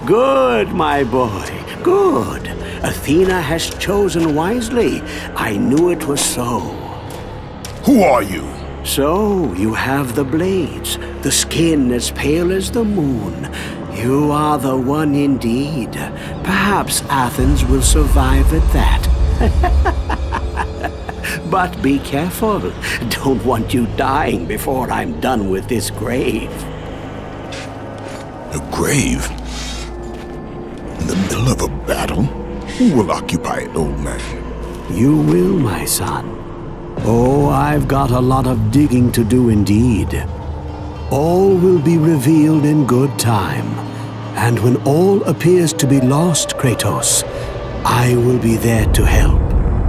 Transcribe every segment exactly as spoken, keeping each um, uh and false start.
Good, my boy, good. Athena has chosen wisely. I knew it was so. Who are you? So, you have the blades, the skin as pale as the moon. You are the one indeed. Perhaps Athens will survive at that. But be careful. Don't want you dying before I'm done with this grave. A grave? In the middle of a battle? Who will occupy it, old man? You will, my son. Oh, I've got a lot of digging to do indeed. All will be revealed in good time. And when all appears to be lost, Kratos, I will be there to help.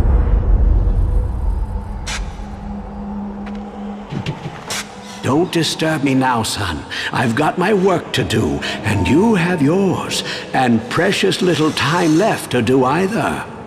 Don't disturb me now, son. I've got my work to do, and you have yours, and precious little time left to do either.